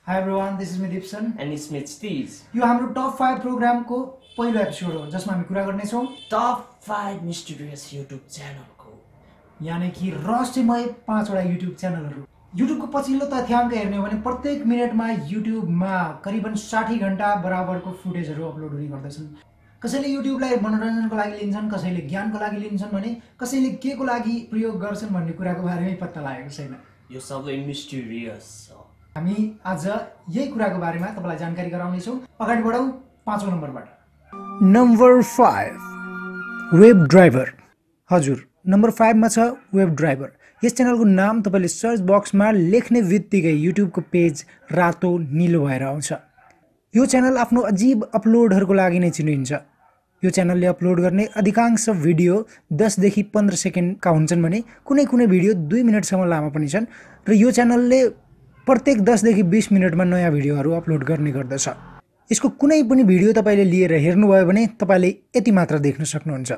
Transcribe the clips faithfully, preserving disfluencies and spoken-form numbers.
Hi everyone, this is me Dipson and it's me Steez. यो हाम्रो top five programme को पहिलो episode हो जसमा हामी कुरा गर्ने छौं टप फाइभ मिस्टिरियस युट्युब च्यानलको यानी कि रहस्यमय पाँचवटा युट्युब च्यानलहरु। युट्युबको पछिल्लो तथ्याङ्क हेर्ने हो भने प्रत्येक मिनेटमा युट्युबमा करिबन साठी घण्टा बराबरको फुटेजहरु अपलोड हुने गर्दछन्। कसैले युट्युबलाई मनोरञ्जनको लागि लिन्छन्, कसैले ज्ञानको लागि लिन्छन् भने कसैले केको लागि प्रयोग गर्छन् भन्ने कुराको बारेमै पत्ता लागेको छैन। यो सबै मिस्टिरियस छ। हामी आज यही कुराको बारेमा तपाईलाई जानकारी गराउने छौं। अगाडि बढौं पाँचौं नम्बरबाट। Number five web driver. हजुर, नम्बर फाइभ मा छ वेब ड्राइभर। यस च्यानलको नाम तपाईले सर्च बक्समा लेख्ने बित्तिकै युट्युबको पेज रातो नीलो भएर आउँछ। यो च्यानल आफ्नो अजीब अपलोडहरुको लागि नै चिनिन्छ। यो च्यानलले अपलोड गर्ने अधिकांश भिडियो दस देखि पन्ध्र सेकेन्डका हुन्छन् भने कुनै कुनै भिडियो दुई मिनेटसम्म लामो पनि छन् र यो च्यानलले प्रत्येक दस देखि बीस मिनेटमा नयाँ भिडियोहरु अपलोड गर्ने गर्दछ। यसको कुनै पनि भिडियो तपाईले लिएर हेर्नुभयो भने तपाईले यति मात्र देख्न सक्नुहुन्छ।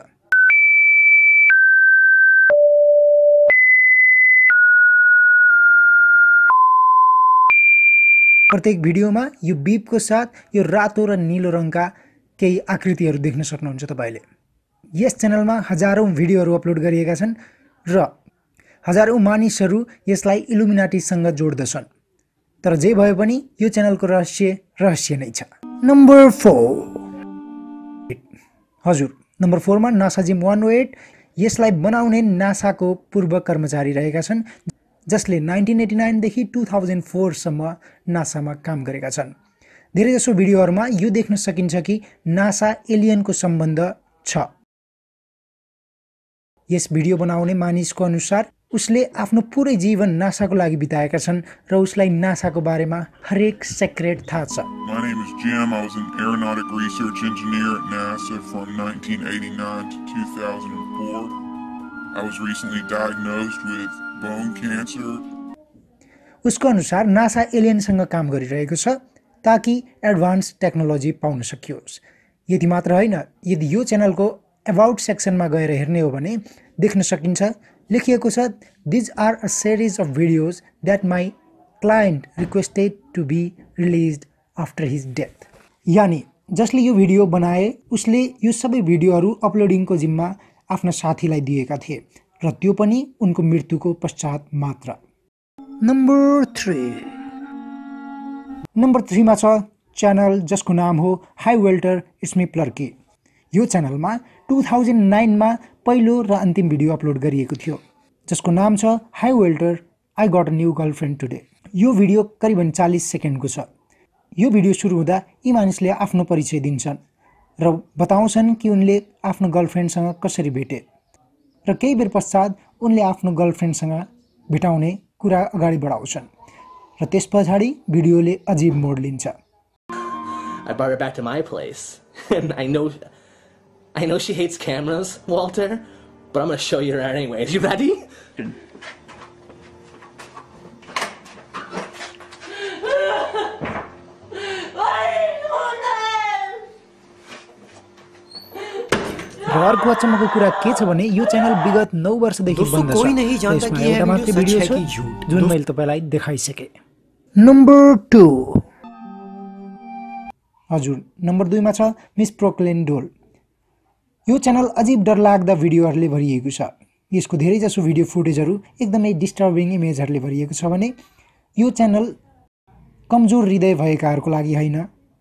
प्रत्येक भिडियोमा यो बीपको साथ यो रातो र नीलो रङका केही आकृतिहरु देख्न सक्नुहुन्छ तपाईले। यस च्यानलमा हजारौं भिडियोहरु अपलोड गरिएका छन् र हजारौं मानिसहरु यसलाई इल्युमिनाटीसँग जोड्दछन्। तर जे भए पनि यो च्यानलको रहस्य रहस्य नै छ। Number four. हजुर, नम्बर फोर मा नासा जिम एक सय आठ। यसलाई बनाउने नासाको पूर्व कर्मचारी रहेका छन् जसले उन्नाइस सय नब्बे देखि दुई हजार चार सम्म नासामा काम गरेका छन्। धेरै जसो भिडियोहरुमा यो देख्न सकिन्छ कि नासा एलियनको सम्बन्ध छ। यस भिडियो बनाउने मानिसको अनुसार उसले आफ्नो पुरै जीवन नासाको लागि बिताएका छन् र उसलाई नासाको बारेमा हरेक सिक्रेट थाहा छ। My name is Jim. I was an aeronautic research engineer at NASA from nineteen eighty-nine to two thousand four. I was recently diagnosed with bone cancer. उसको अनुसार नासा एलियनसँग काम गरिरहेको छ ताकि एडभान्स टेक्नोलोजी पाउन सकियोस्। यति मात्र हैन, यदि यो च्यानलको अबाउट सेक्सनमा गएर हेर्ने हो भने देख्न सकिन्छ लेखिएको छ These are a series of videos that my client requested to be released after his death. यानी जसले यो भिडियो बनाए उसले यो सबै भिडियोहरु अपलोडिङको जिम्मा आफ्ना साथीलाई दिएका थिए र त्यो पनि उनको मृत्युको पश्चात मात्र। Number three. नम्बर थ्री मा छ च्यानल जसको नाम हो हाई वेल्टर स्मी प्लर्की। यो च्यानलमा दुई हजार नौ मा पहिलो र अन्तिम भिडियो अपलोड गरिएको थियो जसको नाम छ hi Welter I got a new girlfriend today. यो भिडियो करिबन चालीस सेकेन्डको छ। यो भिडियो सुरु हुँदा यी मानिसले आफ्नो परिचय दिन्छन् र बताउँछन् कि उनले आफ्नो गर्लफ्रेन्डसँग कसरी भेटे र केही बेर पश्चात उनले आफ्नो गर्लफ्रेन्डसँग भेटाउने कुरा अगाडि बढाउँछन् र त्यसपछि भिडियोले अजीब मोड लिन्छ। I brought her back to my place and I know I know she hates cameras, Walter, but I'm going to show you her anyway. You ready? घरको अचम्मको कुरा के छ भने यो च्यानल विगत नौ वर्षदेखि बन्द छ। कोही नहीं जानता कि यह मात्र भिडियो भिडियो सच है कि छ झूठ। जुन मैले तपाईलाई देखाइसके। Number two. हजुर, नम्बर दुई मा छ मिस प्रोक्लेन डोल। यो च्यानल अजीब डरलाग्दा भिडियोहरुले भरिएको छ। यसको धेरै जसो भिडियो फुटेजहरु एकदमै डिस्टर्बिङ इमेजहरुले भरिएको छ भने यो च्यानल कमजोर हृदय भएकाहरुको लागि हैन।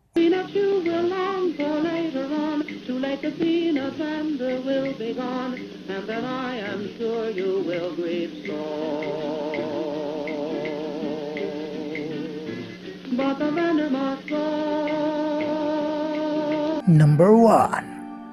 Number one.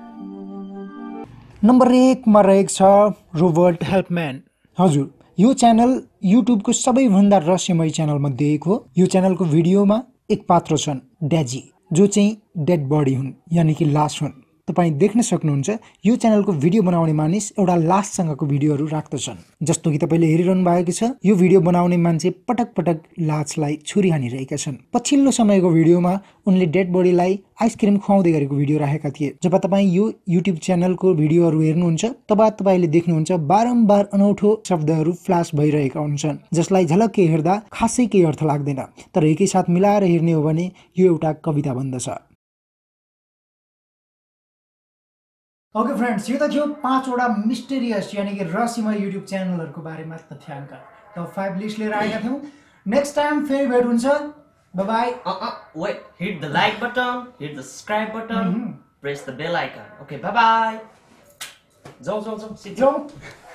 नम्बर एक मा रहेको छ रोबर्ट हेल्पम्यान। हजुर, यो च्यानल युट्युबको सबैभन्दा रहस्यमय च्यानल मध्ये एक हो। यो च्यानलको भिडियोमा एक पात्र छन् ड्याजी जो चाहिँ डेड बडी हुन् यानी कि लास हुन्। तपाईँ देख्न सक्नुहुन्छ यो च्यानलको भिडियो बनाउने मानिस एउटा लाससँगको भिडियोहरू राख्दछन्। जस्तो कि तपाईँले हेरिरहनु भएको छ, यो भिडियो बनाउने मान्छे पटक पटक लासलाई छुरी हानिरहेका छन्। पछिल्लो समयको भिडियोमा उनले डेड बडीलाई आइसक्रिम खुवाउँदै गरेको भिडियो राखेका थिए। जब तपाईँ यो युट्युब च्यानलको भिडियोहरू हेर्नुहुन्छ तब तपाईँले देख्नुहुन्छ बारम्बार अनौठो शब्दहरू फ्ल्यास भइरहेका हुन्छन्, जसलाई झलक्कै हेर्दा खासै केही अर्थ लाग्दैन, तर एकैसाथ मिलाएर हेर्ने हो भने यो एउटा कविता बन्दछ। ओके फ्रेन्ड्स, यो त थियो पाँचवटा मिस्टेरियस यानी कि रहस्यमय युट्युब च्यानलहरूको बारेमा तथ्याङ्क। टप फाइभ लिस्ट लिएर आएका थियौँ। नेक्स्ट टाइम फेरि भेट हुन्छ। Bye bye. Uh, uh, wait, hit the like button, hit the subscribe button, mm-hmm. press the bell icon. Okay, bye bye. Go, go, go. Sit down.